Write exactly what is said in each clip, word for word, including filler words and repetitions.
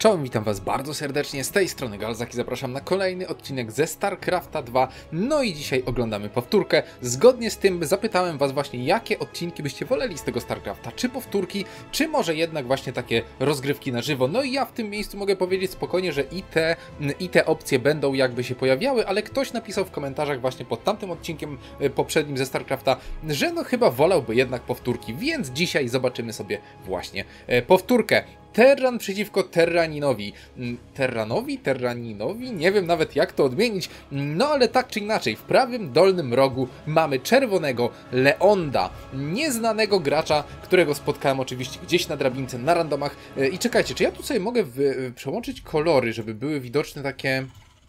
Czołem, witam was bardzo serdecznie, z tej strony Galzak i zapraszam na kolejny odcinek ze StarCrafta dwa. No i dzisiaj oglądamy powtórkę. Zgodnie z tym zapytałem was właśnie, jakie odcinki byście woleli z tego StarCrafta. Czy powtórki, czy może jednak właśnie takie rozgrywki na żywo. No i ja w tym miejscu mogę powiedzieć spokojnie, że i te, i te opcje będą jakby się pojawiały, ale ktoś napisał w komentarzach właśnie pod tamtym odcinkiem poprzednim ze StarCrafta, że no chyba wolałby jednak powtórki, więc dzisiaj zobaczymy sobie właśnie powtórkę. Terran przeciwko Terraninowi. Terranowi? Terraninowi? Nie wiem nawet jak to odmienić. No ale tak czy inaczej, w prawym dolnym rogu mamy czerwonego Leonda. Nieznanego gracza, którego spotkałem oczywiście gdzieś na drabince, na randomach. I czekajcie, czy ja tu sobie mogę w, przełączyć kolory, żeby były widoczne takie...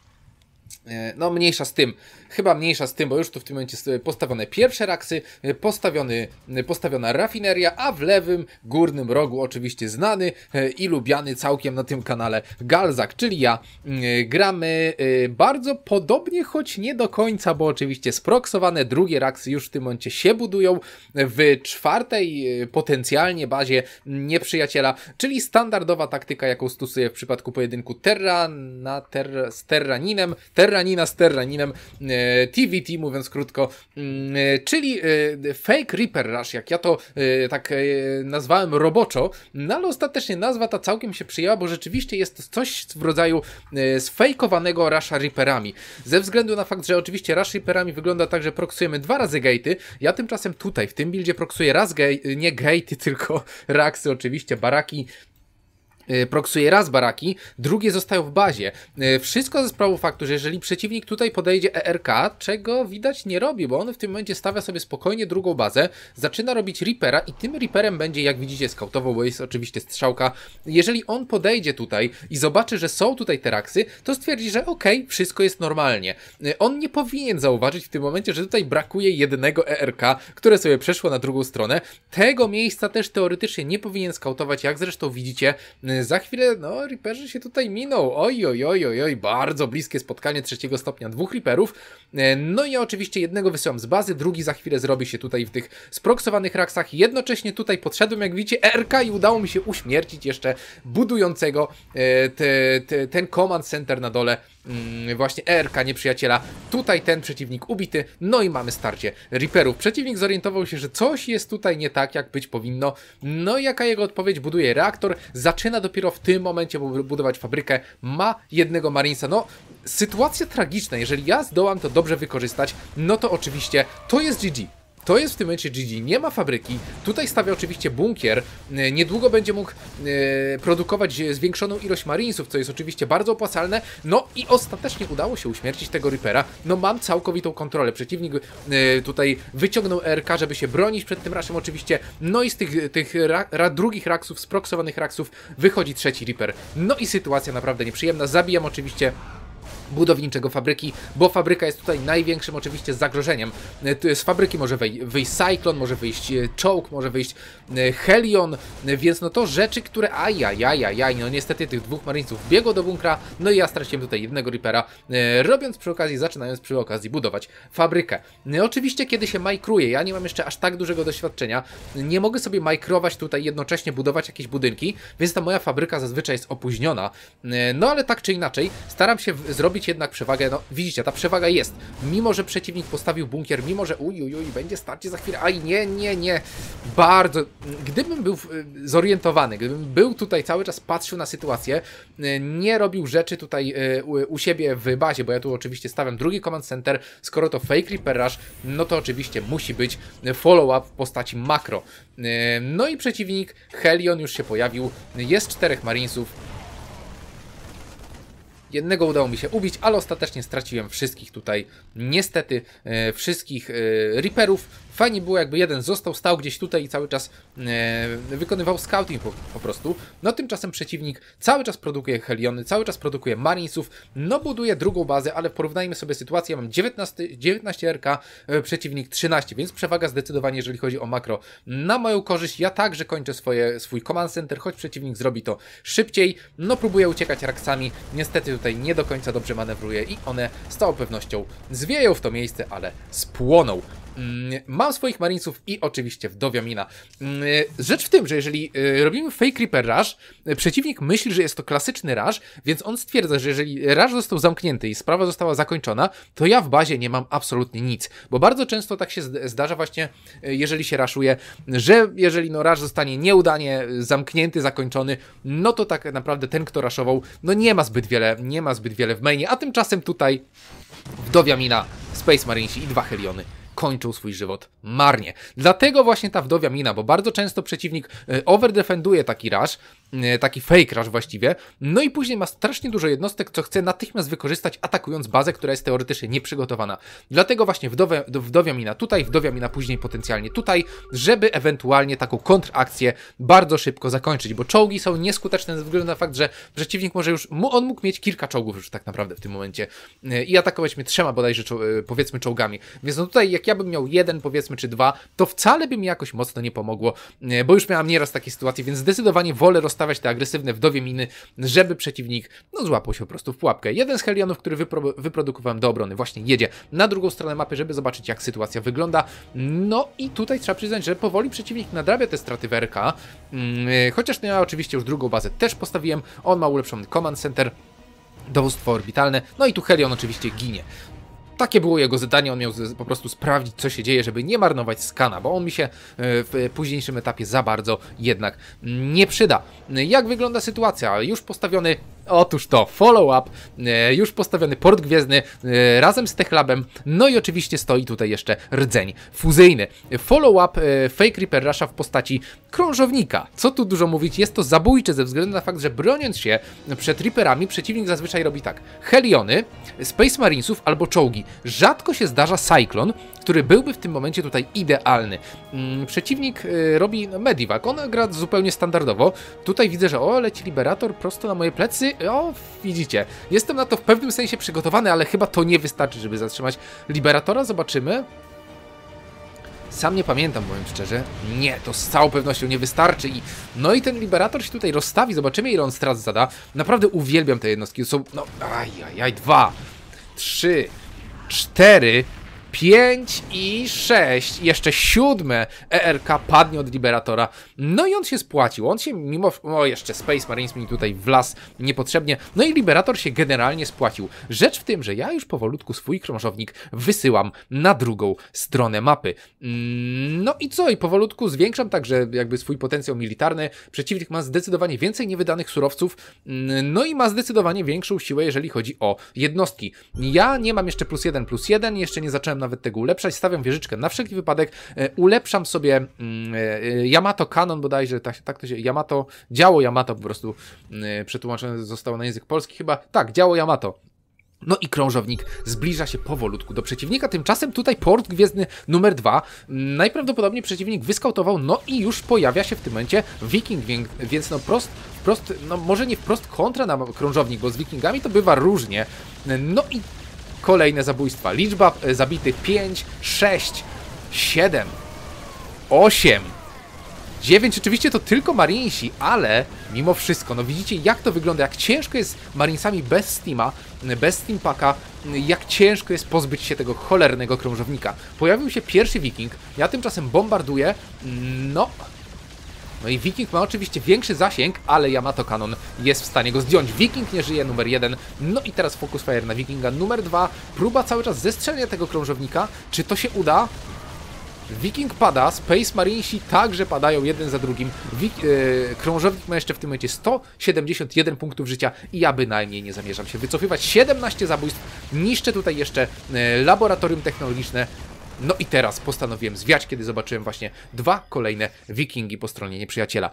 No mniejsza z tym, chyba mniejsza z tym, bo już tu w tym momencie postawione pierwsze raksy, postawiony, postawiona rafineria, a w lewym górnym rogu oczywiście znany i lubiany całkiem na tym kanale Galzak, czyli ja. Gramy bardzo podobnie, choć nie do końca, bo oczywiście sproksowane drugie raksy już w tym momencie się budują w czwartej potencjalnie bazie nieprzyjaciela, czyli standardowa taktyka, jaką stosuję w przypadku pojedynku Terra na ter, z Terraninem, Terranina z Terraninem, e, T V T mówiąc krótko, e, czyli e, Fake Reaper Rush, jak ja to e, tak e, nazwałem roboczo, no ale ostatecznie nazwa ta całkiem się przyjęła, bo rzeczywiście jest to coś w rodzaju e, sfejkowanego Rusha Reaperami. Ze względu na fakt, że oczywiście Rush Reaperami wygląda tak, że proksujemy dwa razy gate'y, ja tymczasem tutaj w tym buildzie proksuję raz gate, nie gate'y, tylko raksy oczywiście, baraki. Proksuje raz baraki, drugie zostają w bazie. Wszystko ze sprawą faktu, że jeżeli przeciwnik tutaj podejdzie E R K, czego widać nie robi, bo on w tym momencie stawia sobie spokojnie drugą bazę, zaczyna robić Reapera i tym Reaperem będzie, jak widzicie, skautował, bo jest oczywiście strzałka. Jeżeli on podejdzie tutaj i zobaczy, że są tutaj te raksy, to stwierdzi, że okej, okay, wszystko jest normalnie. On nie powinien zauważyć w tym momencie, że tutaj brakuje jednego E R K, które sobie przeszło na drugą stronę. Tego miejsca też teoretycznie nie powinien skautować, jak zresztą widzicie. Za chwilę, no, Reaperzy się tutaj miną. Oj, oj, oj, oj, oj, bardzo bliskie spotkanie trzeciego stopnia dwóch Reaperów. No i ja oczywiście jednego wysyłam z bazy, drugi za chwilę zrobi się tutaj w tych sproksowanych raksach. Jednocześnie tutaj podszedłem, jak widzicie, E R K i udało mi się uśmiercić jeszcze budującego te, te, ten command center na dole. Właśnie E R K nieprzyjaciela. Tutaj ten przeciwnik ubity. No i mamy starcie Reaperów. Przeciwnik zorientował się, że coś jest tutaj nie tak, jak być powinno. No i jaka jego odpowiedź? Buduje reaktor. Zaczyna dopiero w tym momencie budować fabrykę. Ma jednego Marinesa. No, sytuacja tragiczna. Jeżeli ja zdołam to dobrze wykorzystać, no to oczywiście to jest G G. To jest w tym momencie G G, nie ma fabryki, tutaj stawia oczywiście bunkier, niedługo będzie mógł e, produkować zwiększoną ilość Marinesów, co jest oczywiście bardzo opłacalne, no i ostatecznie udało się uśmiercić tego Reapera, no mam całkowitą kontrolę, przeciwnik e, tutaj wyciągnął E R K, żeby się bronić przed tym rushem oczywiście, no i z tych, tych ra, ra, drugich raksów, sproksowanych raksów wychodzi trzeci Reaper, no i sytuacja naprawdę nieprzyjemna, zabijam oczywiście budowniczego fabryki, bo fabryka jest tutaj największym oczywiście zagrożeniem. Z fabryki może wyjść Cyclone, może wyjść Choke, może wyjść Helion, więc no to rzeczy, które ajajajajaj, no niestety tych dwóch Marinesów biegło do bunkra, no i ja straciłem tutaj jednego Reapera, robiąc przy okazji, zaczynając przy okazji budować fabrykę. Oczywiście kiedy się majkruje, ja nie mam jeszcze aż tak dużego doświadczenia, nie mogę sobie majkrować tutaj jednocześnie budować jakieś budynki, więc ta moja fabryka zazwyczaj jest opóźniona, no ale tak czy inaczej staram się zrobić jednak przewagę, no widzicie, ta przewaga jest, mimo że przeciwnik postawił bunkier, mimo że uj, uj, uj, będzie starcie za chwilę, aj nie, nie, nie, bardzo, gdybym był zorientowany, gdybym był tutaj cały czas patrzył na sytuację, nie robił rzeczy tutaj u siebie w bazie, bo ja tu oczywiście stawiam drugi command center, skoro to Fake Reaper Rush, no to oczywiście musi być follow-up w postaci makro. No i przeciwnik, Helion już się pojawił, jest czterech Marinesów. Jednego udało mi się ubić, ale ostatecznie straciłem wszystkich tutaj, niestety, e, wszystkich e, Reaperów. Fajnie było, jakby jeden został, stał gdzieś tutaj i cały czas e, wykonywał scouting po, po prostu. No tymczasem przeciwnik cały czas produkuje Heliony, cały czas produkuje Marinesów, no buduje drugą bazę, ale porównajmy sobie sytuację, ja mam dziewiętnaście, dziewiętnaście R K, e, przeciwnik trzynaście, więc przewaga zdecydowanie, jeżeli chodzi o makro, na moją korzyść. Ja także kończę swoje, swój command center, choć przeciwnik zrobi to szybciej. No próbuję uciekać raksami, niestety tutaj nie do końca dobrze manewruję i one z całą pewnością zwieją w to miejsce, ale spłoną. Mam swoich marinesów i oczywiście wdowia mina. Rzecz w tym, że jeżeli robimy fake Reaper Rush, przeciwnik myśli, że jest to klasyczny rush, więc on stwierdza, że jeżeli rush został zamknięty i sprawa została zakończona, to ja w bazie nie mam absolutnie nic. Bo bardzo często tak się zdarza właśnie, jeżeli się rushuje, że jeżeli no rush zostanie nieudanie zamknięty, zakończony, no to tak naprawdę ten, kto rushował, no nie ma zbyt wiele, nie ma zbyt wiele w mainie, a tymczasem tutaj wdowia mina, Space Marinesi i dwa Heliony kończą swój żywot marnie. Dlatego właśnie ta wdowia mina, bo bardzo często przeciwnik overdefenduje taki rush, taki fake rush właściwie, no i później ma strasznie dużo jednostek, co chce natychmiast wykorzystać, atakując bazę, która jest teoretycznie nieprzygotowana. Dlatego właśnie wdowia, wdowia mina tutaj, wdowia mina później potencjalnie tutaj, żeby ewentualnie taką kontrakcję bardzo szybko zakończyć, bo czołgi są nieskuteczne ze względu na fakt, że przeciwnik może już, on mógł mieć kilka czołgów już tak naprawdę w tym momencie i atakować mnie trzema bodajże powiedzmy czołgami. Więc no tutaj jak ja bym miał jeden powiedzmy czy dwa, to wcale by mi jakoś mocno nie pomogło, bo już miałem nieraz takie sytuacje, więc zdecydowanie wolę rozstawiać te agresywne wdowie miny, żeby przeciwnik no złapał się po prostu w pułapkę. Jeden z Helionów, który wypro wyprodukowałem do obrony, właśnie jedzie na drugą stronę mapy, żeby zobaczyć jak sytuacja wygląda. No i tutaj trzeba przyznać, że powoli przeciwnik nadrabia te straty w R K, yy, chociaż no ja oczywiście już drugą bazę też postawiłem, on ma ulepszony command center, dowództwo orbitalne, no i tu Helion oczywiście ginie. Takie było jego zadanie, on miał po prostu sprawdzić, co się dzieje, żeby nie marnować skana, bo on mi się w późniejszym etapie za bardzo jednak nie przyda. Jak wygląda sytuacja? Już postawiony, otóż to, follow-up, już postawiony port gwiezdny razem z Techlabem, no i oczywiście stoi tutaj jeszcze rdzeń fuzyjny. Follow-up Fake Reaper Rusha w postaci krążownika. Co tu dużo mówić, jest to zabójcze ze względu na fakt, że broniąc się przed Reaperami, przeciwnik zazwyczaj robi tak. Heliony, Space Marinesów albo czołgi. Rzadko się zdarza Cyclone, który byłby w tym momencie tutaj idealny. Przeciwnik robi Medivac, on gra zupełnie standardowo. Tutaj widzę, że o, leci Liberator prosto na moje plecy. O, widzicie, jestem na to w pewnym sensie przygotowany, ale chyba to nie wystarczy, żeby zatrzymać Liberatora. Zobaczymy. Sam nie pamiętam, powiem szczerze. Nie, to z całą pewnością nie wystarczy. I no i ten Liberator się tutaj rozstawi. Zobaczymy, ile on strat zada. Naprawdę uwielbiam te jednostki. To są, no, ajajaj, dwa, trzy, cztery, pięć i sześć. Jeszcze siódme E R K padnie od Liberatora. No i on się spłacił. On się mimo... O, jeszcze Space Marines mi tutaj wlazł niepotrzebnie. No i Liberator się generalnie spłacił. Rzecz w tym, że ja już powolutku swój krążownik wysyłam na drugą stronę mapy. No i co? I powolutku zwiększam także jakby swój potencjał militarny. Przeciwnik ma zdecydowanie więcej niewydanych surowców. No i ma zdecydowanie większą siłę, jeżeli chodzi o jednostki. Ja nie mam jeszcze plus jeden, plus jeden. Jeszcze nie zacząłem nawet tego ulepszać, stawiam wieżyczkę na wszelki wypadek, e, ulepszam sobie e, Yamato Cannon bodajże, tak, tak to się, Yamato, działo Yamato po prostu e, przetłumaczone zostało na język polski chyba, tak, działo Yamato. No i krążownik zbliża się powolutku do przeciwnika, tymczasem tutaj port gwiezdny numer dwa, najprawdopodobniej przeciwnik wyskautował, no i już pojawia się w tym momencie Wiking, więc no prost, prost no może nie wprost kontra na krążownik, bo z Wikingami to bywa różnie, no i kolejne zabójstwa. Liczba zabitych pięć, sześć, siedem, osiem, dziewięć. Oczywiście to tylko Marinesi, ale mimo wszystko, no widzicie jak to wygląda, jak ciężko jest Marinesami bez Steama, bez Steampaka, jak ciężko jest pozbyć się tego cholernego krążownika. Pojawił się pierwszy Wiking, ja tymczasem bombarduję, no... No i Wiking ma oczywiście większy zasięg, ale Yamato Cannon jest w stanie go zdjąć. Wiking nie żyje, numer jeden. No i teraz Focus Fire na Wikinga numer dwa. Próba cały czas zestrzelenia tego krążownika. Czy to się uda? Wiking pada, Space Marinesi także padają jeden za drugim. Wik yy, krążownik ma jeszcze w tym momencie sto siedemdziesiąt jeden punktów życia i ja bynajmniej nie zamierzam się wycofywać. siedemnaście zabójstw, niszczę tutaj jeszcze yy, laboratorium technologiczne. No i teraz postanowiłem zwiać, kiedy zobaczyłem właśnie dwa kolejne Wikingi po stronie nieprzyjaciela.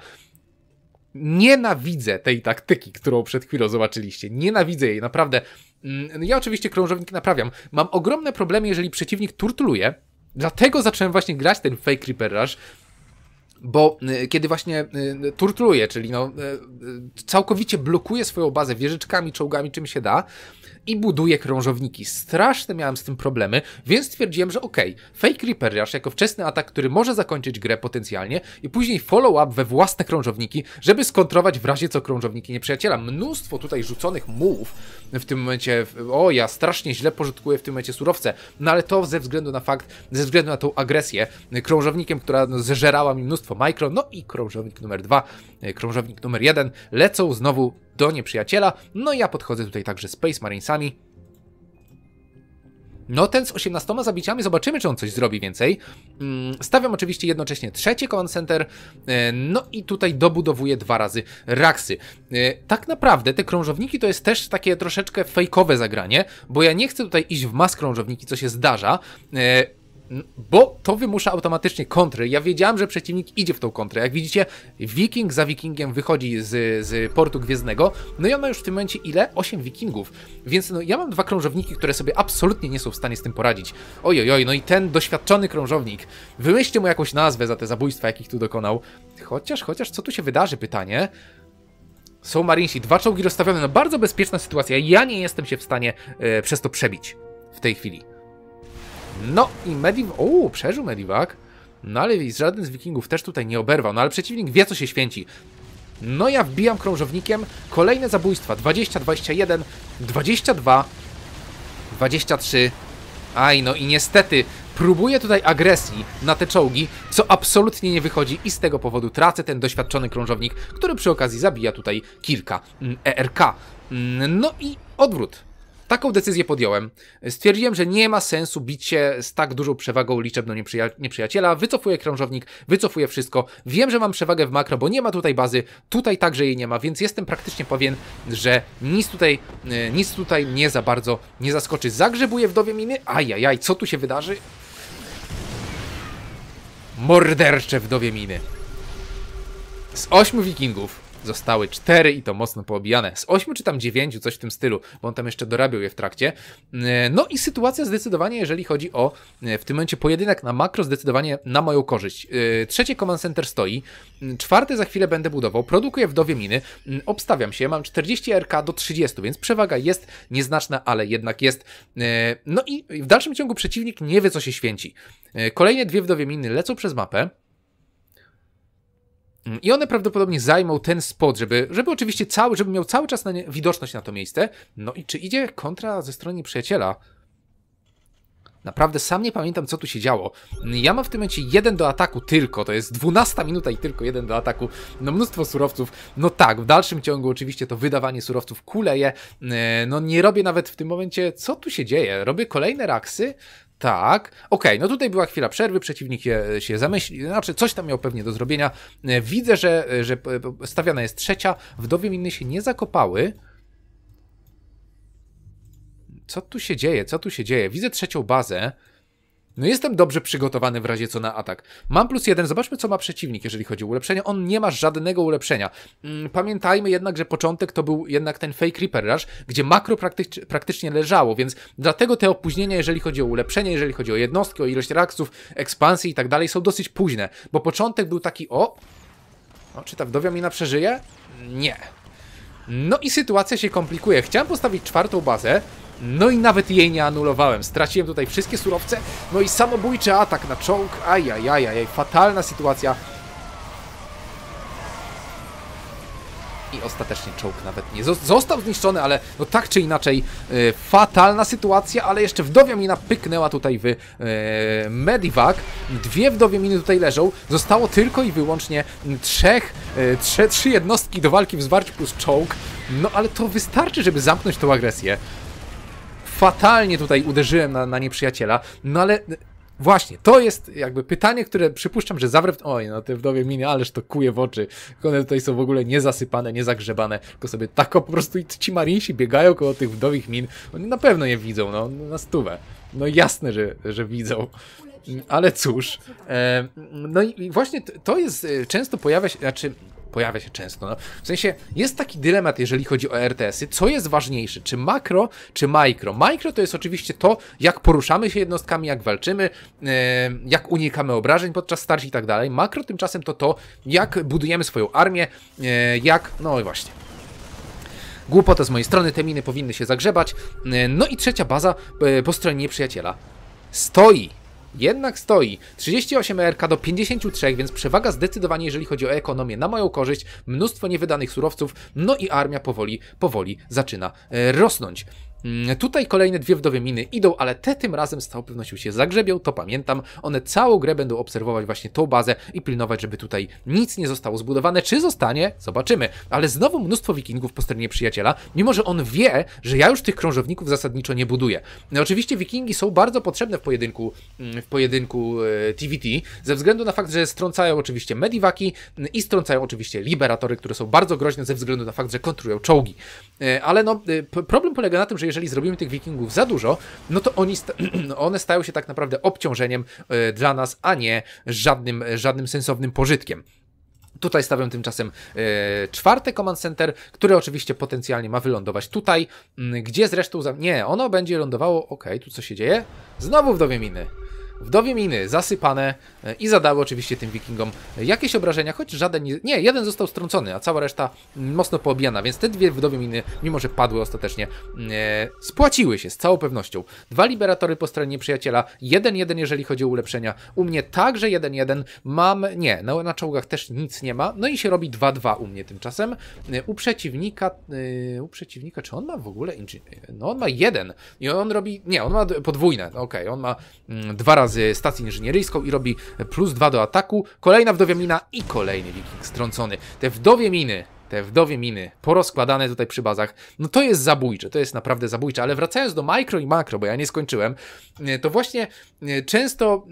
Nienawidzę tej taktyki, którą przed chwilą zobaczyliście. Nienawidzę jej, naprawdę. Ja oczywiście krążownik naprawiam. Mam ogromne problemy, jeżeli przeciwnik turtluje. Dlatego zacząłem właśnie grać ten Fake Reaper Rush. Bo y, kiedy właśnie y, turtluje, czyli no, y, y, całkowicie blokuje swoją bazę wieżyczkami, czołgami, czym się da, i buduję krążowniki. Straszne miałem z tym problemy, więc stwierdziłem, że okej, okay, Fake Reaper Rush jako wczesny atak, który może zakończyć grę potencjalnie i później follow-up we własne krążowniki, żeby skontrować w razie co krążowniki nieprzyjaciela. Mnóstwo tutaj rzuconych mułów w tym momencie, o ja strasznie źle pożytkuję w tym momencie surowce, no ale to ze względu na fakt, ze względu na tą agresję krążownikiem, która no, zeżerała mi mnóstwo mikro, no i krążownik numer dwa, krążownik numer jeden lecą znowu do nieprzyjaciela, no i ja podchodzę tutaj także Space Marinesami. No ten z osiemnastoma zabiciami, zobaczymy czy on coś zrobi więcej. Stawiam oczywiście jednocześnie trzeci command center, no i tutaj dobudowuję dwa razy raksy. Tak naprawdę te krążowniki to jest też takie troszeczkę fejkowe zagranie, bo ja nie chcę tutaj iść w mas krążowniki, co się zdarza, bo to wymusza automatycznie kontry. Ja wiedziałem, że przeciwnik idzie w tą kontrę. Jak widzicie, wiking za wikingiem wychodzi z, z portu gwiezdnego, no i on ma już w tym momencie ile? osiem wikingów. Więc no, ja mam dwa krążowniki, które sobie absolutnie nie są w stanie z tym poradzić. Ojojoj, oj, no i ten doświadczony krążownik. Wymyślcie mu jakąś nazwę za te zabójstwa, jakich tu dokonał. Chociaż, chociaż, co tu się wydarzy? Pytanie. Są Marinesi, dwa czołgi rozstawione, no bardzo bezpieczna sytuacja. Ja nie jestem się w stanie e, przez to przebić w tej chwili. No i Medivac, o, przeżył Medivac, no ale żaden z wikingów też tutaj nie oberwał, no ale przeciwnik wie co się święci. No ja wbijam krążownikiem, kolejne zabójstwa, dwadzieścia, dwadzieścia jeden, dwadzieścia dwa, dwadzieścia trzy, aj no i niestety próbuję tutaj agresji na te czołgi, co absolutnie nie wychodzi i z tego powodu tracę ten doświadczony krążownik, który przy okazji zabija tutaj kilka E R K. No i odwrót. Taką decyzję podjąłem. Stwierdziłem, że nie ma sensu bić się z tak dużą przewagą liczebną nieprzyja nieprzyjaciela. Wycofuję krążownik, wycofuję wszystko. Wiem, że mam przewagę w makro, bo nie ma tutaj bazy. Tutaj także jej nie ma, więc jestem praktycznie pewien, że nic tutaj, nic tutaj mnie za bardzo nie zaskoczy. Zagrzebuję wdowie miny. Ajajaj, co tu się wydarzy? Mordercze wdowie miny. Z ośmiu wikingów zostały cztery i to mocno poobijane. Z ośmiu czy tam dziewięciu, coś w tym stylu, bo on tam jeszcze dorabiał je w trakcie. No i sytuacja zdecydowanie, jeżeli chodzi o w tym momencie pojedynek na makro, zdecydowanie na moją korzyść. Trzecie command center stoi, czwarty za chwilę będę budował, produkuję wdowie miny, obstawiam się, mam czterdzieści R K do trzydziestu, więc przewaga jest nieznaczna, ale jednak jest. No i w dalszym ciągu przeciwnik nie wie, co się święci. Kolejne dwie wdowie miny lecą przez mapę. I one prawdopodobnie zajmą ten spot, żeby, żeby oczywiście cały, żeby miał cały czas na nie, widoczność na to miejsce. No i czy idzie kontra ze strony przyjaciela? Naprawdę sam nie pamiętam, co tu się działo. Ja mam w tym momencie jeden do ataku tylko, to jest dwunasta minuta i tylko jeden do ataku. No mnóstwo surowców. No tak, w dalszym ciągu oczywiście to wydawanie surowców kuleje. No nie robię nawet w tym momencie, co tu się dzieje? Robię kolejne raksy? Tak, okej, okay, no tutaj była chwila przerwy, przeciwnik się, się zamyślił, znaczy coś tam miał pewnie do zrobienia. Widzę, że, że stawiana jest trzecia, wdowie miny się nie zakopały. Co tu się dzieje, co tu się dzieje? Widzę trzecią bazę. No jestem dobrze przygotowany w razie co na atak. Mam plus jeden, zobaczmy co ma przeciwnik, jeżeli chodzi o ulepszenia. On nie ma żadnego ulepszenia. Pamiętajmy jednak, że początek to był jednak ten Fake Reaper Rush, gdzie makro praktycz, praktycznie leżało, więc dlatego te opóźnienia, jeżeli chodzi o ulepszenie, jeżeli chodzi o jednostki, o ilość raksów, ekspansji i tak dalej, są dosyć późne. Bo początek był taki, o... o czy ta wdowia mina przeżyje? Nie. No i sytuacja się komplikuje. Chciałem postawić czwartą bazę, no i nawet jej nie anulowałem. Straciłem tutaj wszystkie surowce, no i samobójczy atak na czołg. Ajajajaj, fatalna sytuacja. I ostatecznie czołg nawet nie został zniszczony, ale no tak czy inaczej yy, fatalna sytuacja, ale jeszcze wdowia mina pyknęła tutaj w yy, Medivac. Dwie wdowie miny tutaj leżą. Zostało tylko i wyłącznie trzech, yy, trze, trzy jednostki do walki w zwarciu plus czołg. No ale to wystarczy, żeby zamknąć tą agresję. Fatalnie tutaj uderzyłem na, na nieprzyjaciela, no ale właśnie, to jest jakby pytanie, które przypuszczam, że zawre... Oj, no te wdowie miny, ależ to kuje w oczy. One tutaj są w ogóle niezasypane, niezagrzebane, tylko sobie tak po prostu i ci marinsi biegają koło tych wdowich min. Oni na pewno je widzą, no, na stówę. No jasne, że, że widzą. Ale cóż, e, no i właśnie to jest, często pojawia się, znaczy... Pojawia się często, no. W sensie jest taki dylemat, jeżeli chodzi o R T S-y, co jest ważniejsze, czy makro, czy mikro. Mikro to jest oczywiście to, jak poruszamy się jednostkami, jak walczymy, e, jak unikamy obrażeń podczas starć i tak dalej. Makro tymczasem to to, jak budujemy swoją armię, e, jak, no i właśnie. Głupota z mojej strony, te miny powinny się zagrzebać. No i trzecia baza po stronie nieprzyjaciela. Stoi. Jednak stoi. trzydzieści osiem E R K do pięćdziesięciu trzech, więc przewaga zdecydowanie, jeżeli chodzi o ekonomię, na moją korzyść. Mnóstwo niewydanych surowców, no i armia powoli, powoli zaczyna e, rosnąć. Tutaj kolejne dwie wdowie miny idą, ale te tym razem z całą pewnością się zagrzebią, to pamiętam. One całą grę będą obserwować właśnie tą bazę i pilnować, żeby tutaj nic nie zostało zbudowane. Czy zostanie? Zobaczymy. Ale znowu mnóstwo wikingów po stronie przyjaciela, mimo że on wie, że ja już tych krążowników zasadniczo nie buduję. No, oczywiście wikingi są bardzo potrzebne w pojedynku, w pojedynku T V T, ze względu na fakt, że strącają oczywiście mediwaki i strącają oczywiście liberatory, które są bardzo groźne ze względu na fakt, że kontrują czołgi. Ale no, problem polega na tym, że jeżeli zrobimy tych wikingów za dużo, no to oni sta one stają się tak naprawdę obciążeniem y, dla nas, a nie żadnym, żadnym sensownym pożytkiem. Tutaj stawiam tymczasem e, czwarte command center, które oczywiście potencjalnie ma wylądować tutaj, m, gdzie zresztą... Za... Nie, ono będzie lądowało... Okej, tu co się dzieje? Znowu wdowie miny. Wdowie miny zasypane e, i zadały oczywiście tym wikingom jakieś obrażenia, choć żaden nie... Nie, jeden został strącony, a cała reszta m, mocno poobijana, więc te dwie wdowie miny, mimo że padły ostatecznie, e, spłaciły się z całą pewnością. Dwa liberatory po stronie nieprzyjaciela, jeden jeden jeżeli chodzi o ulepszenia. U mnie także jeden jeden. Mam... Nie, na, na czołgach też nic nie ma. No i się robi dwa dwa u mnie tymczasem. E, u przeciwnika... E, u przeciwnika, czy on ma w ogóle... No on ma jeden. I on robi... Nie, on ma podwójne. Okej, okay, on ma mm, dwa razy stację inżynieryjską i robi plus dwa do ataku. Kolejna wdowia mina i kolejny wiking strącony. Te wdowie miny, te wdowie miny porozkładane tutaj przy bazach, no to jest zabójcze, to jest naprawdę zabójcze, ale wracając do mikro i makro, bo ja nie skończyłem, to właśnie często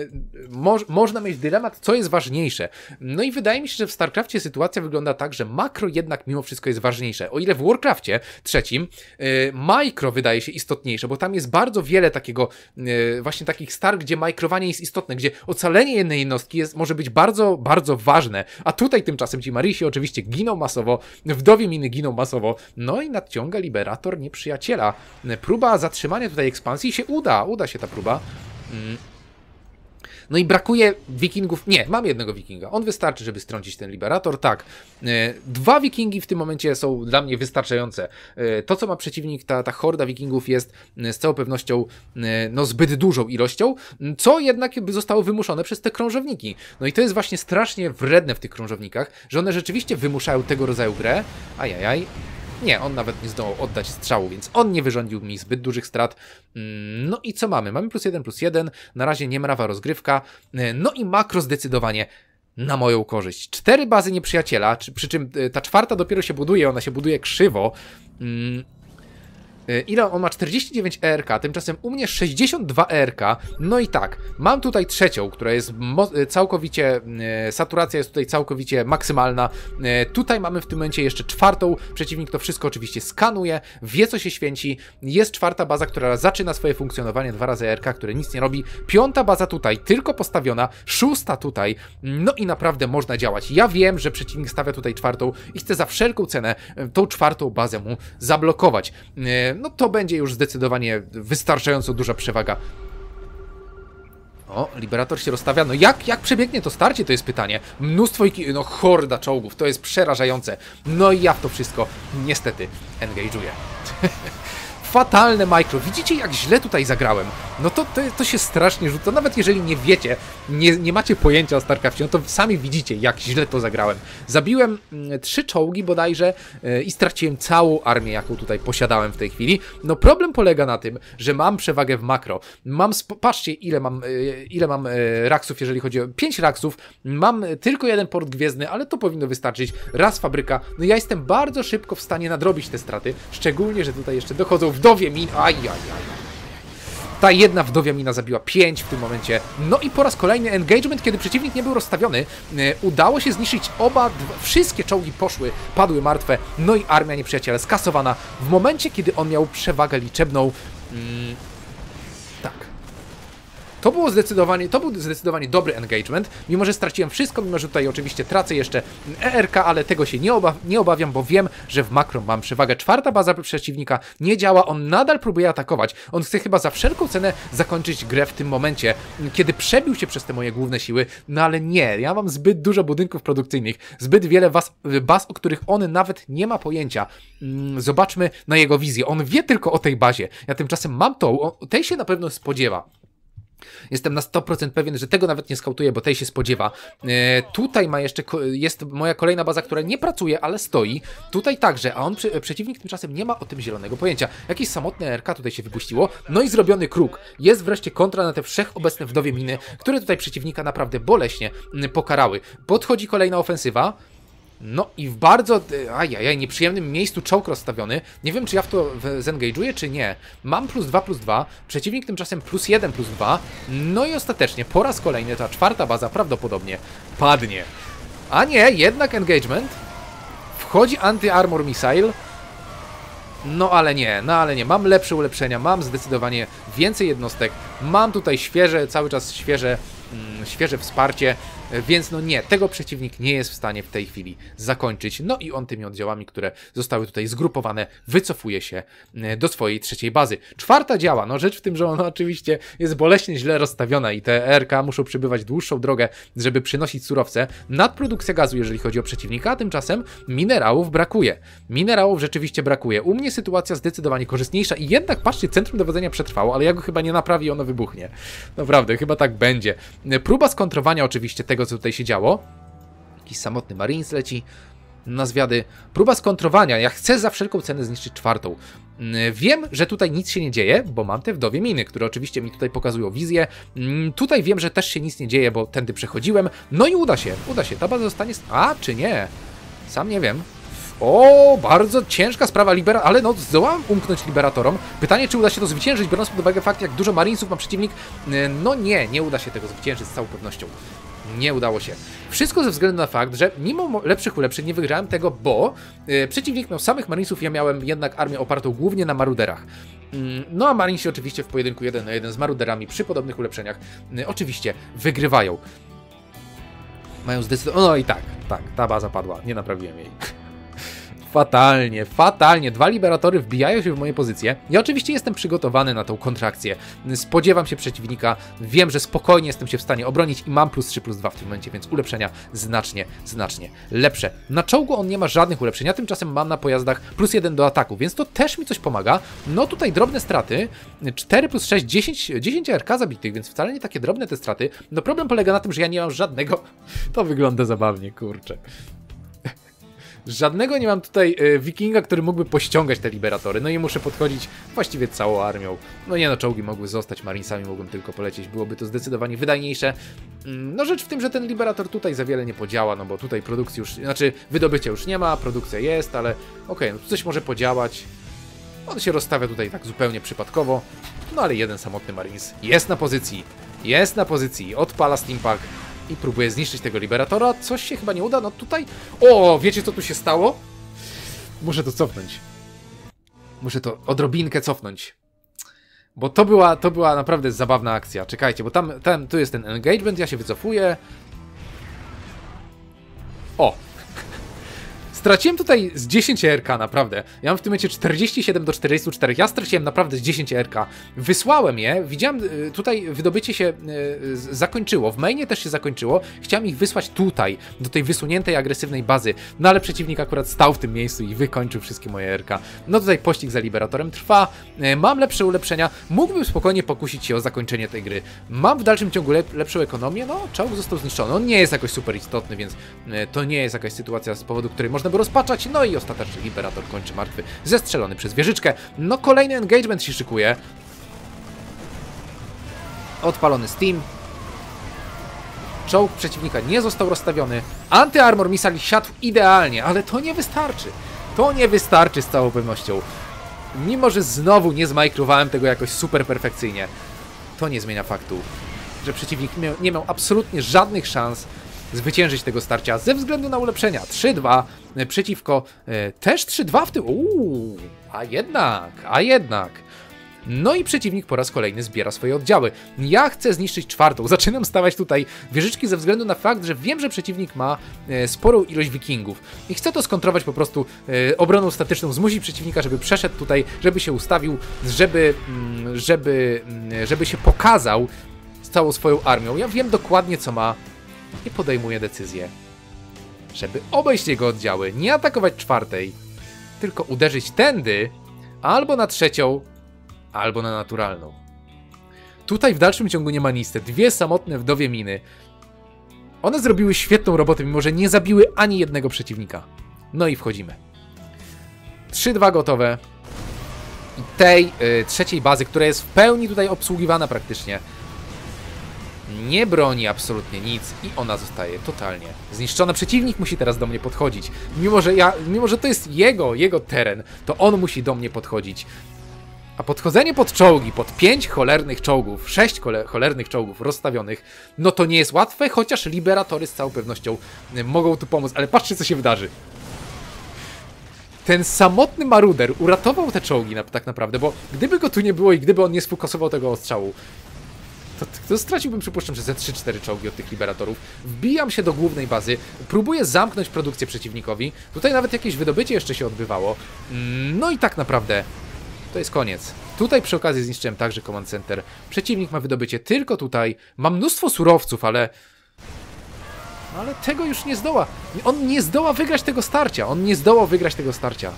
mo można mieć dylemat, co jest ważniejsze. No i wydaje mi się, że w StarCraftie sytuacja wygląda tak, że makro jednak mimo wszystko jest ważniejsze. O ile w Warcraftie trzecim mikro wydaje się istotniejsze, bo tam jest bardzo wiele takiego właśnie takich star, gdzie mikrowanie jest istotne, gdzie ocalenie jednej jednostki jest, może być bardzo, bardzo ważne, a tutaj tymczasem ci Marisi oczywiście giną masowo, wdowie miny giną masowo, no i nadciąga liberator nieprzyjaciela. Próba zatrzymania tutaj ekspansji się uda, uda się ta próba. Mm. No i brakuje wikingów. Nie, mam jednego wikinga. On wystarczy, żeby strącić ten liberator. Tak. Dwa wikingi w tym momencie są dla mnie wystarczające. To, co ma przeciwnik, ta, ta horda wikingów jest z całą pewnością no, zbyt dużą ilością, co jednak by zostało wymuszone przez te krążowniki. No i to jest właśnie strasznie wredne w tych krążownikach, że one rzeczywiście wymuszają tego rodzaju grę. Ajajaj. Nie, on nawet nie zdołał oddać strzału, więc on nie wyrządził mi zbyt dużych strat. No i co mamy? Mamy plus jeden, plus jeden. Na razie nie mrawa rozgrywka. No i makro zdecydowanie na moją korzyść. Cztery bazy nieprzyjaciela, przy czym ta czwarta dopiero się buduje, ona się buduje krzywo. Ile on ma? czterdzieści dziewięć E R K, tymczasem u mnie sześćdziesiąt dwa E R K. No i tak, mam tutaj trzecią, która jest całkowicie, saturacja jest tutaj całkowicie maksymalna. Tutaj mamy w tym momencie jeszcze czwartą, przeciwnik to wszystko oczywiście skanuje, wie co się święci. Jest czwarta baza, która zaczyna swoje funkcjonowanie, dwa razy E R K, które nic nie robi. Piąta baza tutaj, tylko postawiona, szósta tutaj, no i naprawdę można działać. Ja wiem, że przeciwnik stawia tutaj czwartą i chce za wszelką cenę tą czwartą bazę mu zablokować. No to będzie już zdecydowanie wystarczająco duża przewaga. O, liberator się rozstawia. No jak, jak przebiegnie to starcie, to jest pytanie. Mnóstwo i... no horda czołgów, to jest przerażające. No i ja w to wszystko niestety engage'uję. Fatalne micro. Widzicie, jak źle tutaj zagrałem? No to, to, to się strasznie rzuca. Nawet jeżeli nie wiecie, nie, nie macie pojęcia o StarCraftie, no to sami widzicie, jak źle to zagrałem. Zabiłem mm, trzy czołgi bodajże yy, i straciłem całą armię, jaką tutaj posiadałem w tej chwili. No problem polega na tym, że mam przewagę w makro. Mam, patrzcie, ile mam, yy, ile mam yy, raksów, jeżeli chodzi o... pięć raksów. Mam tylko jeden port gwiezdny, ale to powinno wystarczyć. Raz fabryka. No ja jestem bardzo szybko w stanie nadrobić te straty. Szczególnie, że tutaj jeszcze dochodzą wdowie min. Ajajaj. Ta jedna wdowia mina zabiła pięć w tym momencie. No i po raz kolejny engagement, kiedy przeciwnik nie był rozstawiony. Yy, udało się zniszczyć oba, dwa, wszystkie czołgi poszły, padły martwe. No i armia nieprzyjaciela skasowana w momencie, kiedy on miał przewagę liczebną. Yy, tak. To było zdecydowanie, to był zdecydowanie dobry engagement, mimo że straciłem wszystko, mimo że tutaj oczywiście tracę jeszcze E R K, ale tego się nie, oba nie obawiam, bo wiem, że w makro mam przewagę. Czwarta baza przeciwnika nie działa, on nadal próbuje atakować. On chce chyba za wszelką cenę zakończyć grę w tym momencie, kiedy przebił się przez te moje główne siły, no ale nie, ja mam zbyt dużo budynków produkcyjnych, zbyt wiele baz, baz o których on nawet nie ma pojęcia. Zobaczmy na jego wizję, on wie tylko o tej bazie, ja tymczasem mam to, on, tej się na pewno spodziewa. Jestem na sto procent pewien, że tego nawet nie skautuje, bo tej się spodziewa. E, tutaj ma jeszcze, jest moja kolejna baza, która nie pracuje, ale stoi. Tutaj także, a on, przeciwnik tymczasem nie ma o tym zielonego pojęcia. Jakieś samotne R K tutaj się wypuściło, no i zrobiony kruk. Jest wreszcie kontra na te wszechobecne wdowie miny, które tutaj przeciwnika naprawdę boleśnie pokarały. Podchodzi kolejna ofensywa. No i w bardzo, ajajaj, nieprzyjemnym miejscu czołg rozstawiony. Nie wiem, czy ja w to zengage'uję, czy nie. Mam plus dwa, plus dwa, przeciwnik tymczasem plus jeden, plus dwa. No i ostatecznie, po raz kolejny, ta czwarta baza prawdopodobnie padnie. A nie, jednak engagement. Wchodzi anti-armor missile. No ale nie, no ale nie. Mam lepsze ulepszenia, mam zdecydowanie więcej jednostek. Mam tutaj świeże, cały czas świeże, mm, świeże wsparcie. Więc no nie, tego przeciwnik nie jest w stanie w tej chwili zakończyć. No i on tymi oddziałami, które zostały tutaj zgrupowane, wycofuje się do swojej trzeciej bazy. Czwarta działa, no rzecz w tym, że ona oczywiście jest boleśnie źle rozstawiona i te E R K muszą przybywać dłuższą drogę, żeby przynosić surowce. Nadprodukcja gazu, jeżeli chodzi o przeciwnika, a tymczasem minerałów brakuje. Minerałów rzeczywiście brakuje. U mnie sytuacja zdecydowanie korzystniejsza i jednak, patrzcie, centrum dowodzenia przetrwało, ale ja go chyba nie naprawi, ono wybuchnie. Naprawdę, chyba tak będzie. Próba skontrowania oczywiście tego, co tutaj się działo. Jakiś samotny Marines leci na zwiady. Próba skontrowania. Ja chcę za wszelką cenę zniszczyć czwartą. Wiem, że tutaj nic się nie dzieje, bo mam te wdowie miny, które oczywiście mi tutaj pokazują wizję. Tutaj wiem, że też się nic nie dzieje, bo tędy przechodziłem. No i uda się, uda się. Ta baza zostanie... A, czy nie? Sam nie wiem. O, bardzo ciężka sprawa, libera... ale no zdołałem umknąć liberatorom. Pytanie, czy uda się to zwyciężyć, biorąc pod uwagę fakt, jak dużo Marinesów ma przeciwnik. No nie, nie uda się tego zwyciężyć z całą pewnością. Nie udało się. Wszystko ze względu na fakt, że mimo lepszych ulepszeń nie wygrałem tego, bo yy, przeciwnik miał samych Marinesów, ja miałem jednak armię opartą głównie na maruderach. Yy, no a Marinesi oczywiście w pojedynku jeden na jeden z maruderami przy podobnych ulepszeniach yy, oczywiście wygrywają. Mają zdecydowanie... No i tak, tak, ta baza padła, nie naprawiłem jej. Fatalnie, fatalnie. Dwa liberatory wbijają się w moje pozycje. Ja oczywiście jestem przygotowany na tą kontrakcję. Spodziewam się przeciwnika. Wiem, że spokojnie jestem się w stanie obronić i mam plus trzy, plus dwa w tym momencie, więc ulepszenia znacznie, znacznie lepsze. Na czołgu on nie ma żadnych ulepszeń, a tymczasem mam na pojazdach plus jeden do ataku, więc to też mi coś pomaga. No tutaj drobne straty. cztery plus sześć, dziesięć, dziesięć R K zabitych, więc wcale nie takie drobne te straty. No problem polega na tym, że ja nie mam żadnego... To wygląda zabawnie, kurczę. Żadnego nie mam tutaj y, wikinga, który mógłby pościągać te liberatory, no i muszę podchodzić właściwie całą armią. No nie no, czołgi mogły zostać, marinesami mogłem tylko polecieć, byłoby to zdecydowanie wydajniejsze. No rzecz w tym, że ten liberator tutaj za wiele nie podziała, no bo tutaj produkcji już, znaczy wydobycia już nie ma, produkcja jest, ale okej, okay, no coś może podziałać. On się rozstawia tutaj tak zupełnie przypadkowo, no ale jeden samotny marines jest na pozycji, jest na pozycji, odpala steampunk i próbuję zniszczyć tego liberatora. Coś się chyba nie uda, no tutaj... O, wiecie co tu się stało? Muszę to cofnąć. Muszę to odrobinkę cofnąć. Bo to była, to była naprawdę zabawna akcja. Czekajcie, bo tam, tam tu jest ten engagement, ja się wycofuję. O! Straciłem tutaj z dziesięć R K, naprawdę. Ja mam w tym momencie czterdzieści siedem do czterdziestu czterech. Ja straciłem naprawdę z dziesięć R K. Wysłałem je, widziałem, tutaj wydobycie się y, zakończyło. W mainie też się zakończyło. Chciałem ich wysłać tutaj, do tej wysuniętej, agresywnej bazy. No ale przeciwnik akurat stał w tym miejscu i wykończył wszystkie moje R K. No tutaj pościg za liberatorem trwa. Y, mam lepsze ulepszenia. Mógłbym spokojnie pokusić się o zakończenie tej gry. Mam w dalszym ciągu lep lepszą ekonomię. No, czołg został zniszczony. On nie jest jakoś super istotny, więc y, to nie jest jakaś sytuacja, z powodu której można by rozpaczać, no i ostatecznie liberator kończy martwy, zestrzelony przez wieżyczkę. No kolejny engagement się szykuje. Odpalony steam. Czołg przeciwnika nie został rozstawiony. Anty-armor missile siadł idealnie, ale to nie wystarczy. To nie wystarczy z całą pewnością. Mimo że znowu nie zmajkrowałem tego jakoś super perfekcyjnie, to nie zmienia faktu, że przeciwnik nie miał absolutnie żadnych szans zwyciężyć tego starcia ze względu na ulepszenia. trzy dwa przeciwko e, też trzy dwa w tym. Uuu, a jednak, a jednak. No i przeciwnik po raz kolejny zbiera swoje oddziały. Ja chcę zniszczyć czwartą. Zaczynam stawiać tutaj wieżyczki ze względu na fakt, że wiem, że przeciwnik ma e, sporą ilość wikingów. I chcę to skontrować po prostu e, obroną statyczną, zmusić przeciwnika, żeby przeszedł tutaj, żeby się ustawił, żeby, mm, żeby, mm, żeby się pokazał z całą swoją armią. Ja wiem dokładnie, co ma i podejmuję decyzję, żeby obejść jego oddziały, nie atakować czwartej, tylko uderzyć tędy, albo na trzecią, albo na naturalną. Tutaj w dalszym ciągu nie ma nic. Te dwie samotne wdowie miny. One zrobiły świetną robotę, mimo że nie zabiły ani jednego przeciwnika. No i wchodzimy. trzy dwa gotowe. I tej y, trzeciej bazy, która jest w pełni tutaj obsługiwana praktycznie, nie broni absolutnie nic i ona zostaje totalnie zniszczona. Przeciwnik musi teraz do mnie podchodzić. Mimo że, ja, mimo, że to jest jego, jego teren, to on musi do mnie podchodzić. A podchodzenie pod czołgi, pod pięć cholernych czołgów, sześć cholernych czołgów rozstawionych, no to nie jest łatwe, chociaż liberatory z całą pewnością mogą tu pomóc. Ale patrzcie, co się wydarzy. Ten samotny maruder uratował te czołgi na, tak naprawdę, bo gdyby go tu nie było i gdyby on nie sfokusował tego ostrzału, to, to straciłbym, przypuszczam, że ze trzy cztery czołgi od tych liberatorów. Wbijam się do głównej bazy, próbuję zamknąć produkcję przeciwnikowi. Tutaj nawet jakieś wydobycie jeszcze się odbywało. No i tak naprawdę to jest koniec. Tutaj przy okazji zniszczyłem także command center. Przeciwnik ma wydobycie tylko tutaj. Ma mnóstwo surowców, ale... ale tego już nie zdoła. On nie zdoła wygrać tego starcia. On nie zdołał wygrać tego starcia.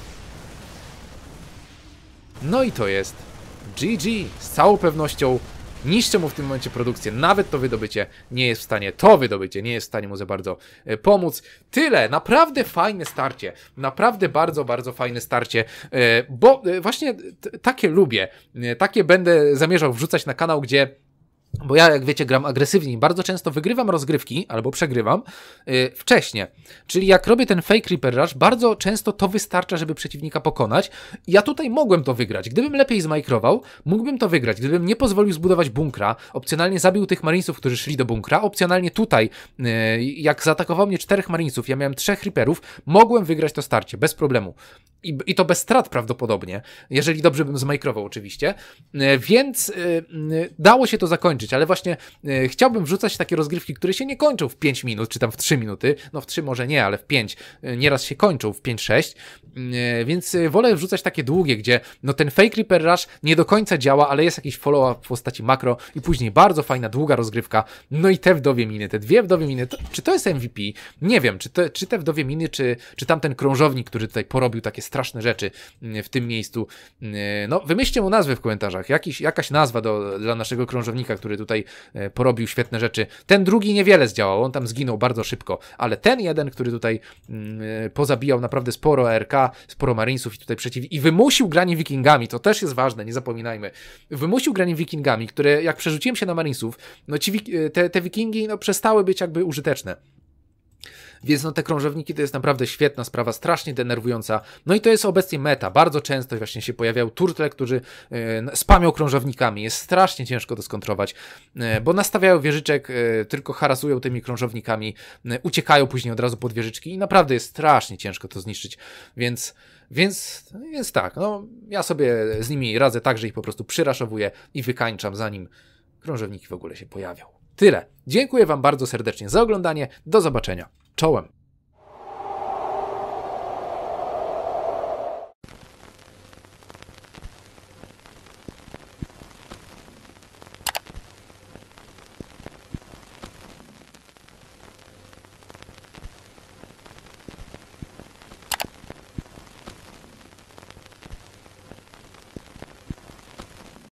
No i to jest G G. Z całą pewnością niszczę mu w tym momencie produkcję. Nawet to wydobycie nie jest w stanie, to wydobycie nie jest w stanie mu za bardzo e, pomóc. Tyle. Naprawdę fajne starcie. Naprawdę bardzo, bardzo fajne starcie. E, bo e, właśnie t, takie lubię. E, takie będę zamierzał wrzucać na kanał, gdzie... Bo ja, jak wiecie, gram agresywnie i bardzo często wygrywam rozgrywki, albo przegrywam yy, wcześniej. Czyli jak robię ten fake Reaper Rush, bardzo często to wystarcza, żeby przeciwnika pokonać. Ja tutaj mogłem to wygrać. Gdybym lepiej zmajkrował, mógłbym to wygrać. Gdybym nie pozwolił zbudować bunkra, opcjonalnie zabił tych marinesów, którzy szli do bunkra, opcjonalnie tutaj, yy, jak zaatakował mnie czterech marinesów, ja miałem trzech Reaperów, mogłem wygrać to starcie, bez problemu. I, i to bez strat prawdopodobnie, jeżeli dobrze bym zmajkrował oczywiście. Yy, więc yy, dało się to zakończyć. Ale właśnie e, chciałbym wrzucać takie rozgrywki, które się nie kończą w pięć minut, czy tam w trzy minuty. No w trzy może nie, ale w pięć. E, nieraz się kończą w pięć sześć. E, więc e, wolę wrzucać takie długie, gdzie no ten Fake Reaper Rush nie do końca działa, ale jest jakiś follow-up w postaci makro i później bardzo fajna, długa rozgrywka. No i te wdowie miny, te dwie wdowie miny. To, czy to jest M V P? Nie wiem, czy, to, czy te wdowie miny, czy, czy tamten krążownik, który tutaj porobił takie straszne rzeczy w tym miejscu. E, no wymyślcie mu nazwę w komentarzach. Jakiś, jakaś nazwa do, dla naszego krążownika, który tutaj e, porobił świetne rzeczy. Ten drugi niewiele zdziałał, on tam zginął bardzo szybko, ale ten jeden, który tutaj e, pozabijał naprawdę sporo A R K, sporo marinesów i tutaj przeciw... i wymusił granie wikingami, to też jest ważne, nie zapominajmy. Wymusił granie wikingami, które jak przerzuciłem się na marinesów, no ci te, te wikingi no, przestały być jakby użyteczne. Więc no te krążowniki to jest naprawdę świetna sprawa, strasznie denerwująca. No i to jest obecnie meta. Bardzo często właśnie się pojawiają turtle, którzy e, spamią krążownikami. Jest strasznie ciężko to skontrować, e, bo nastawiają wieżyczek, e, tylko harasują tymi krążownikami, e, uciekają później od razu pod wieżyczki i naprawdę jest strasznie ciężko to zniszczyć. Więc, więc, więc tak, no ja sobie z nimi radzę tak, że ich po prostu przyraszowuję i wykańczam, zanim krążowniki w ogóle się pojawią. Tyle. Dziękuję Wam bardzo serdecznie za oglądanie. Do zobaczenia. Czołem.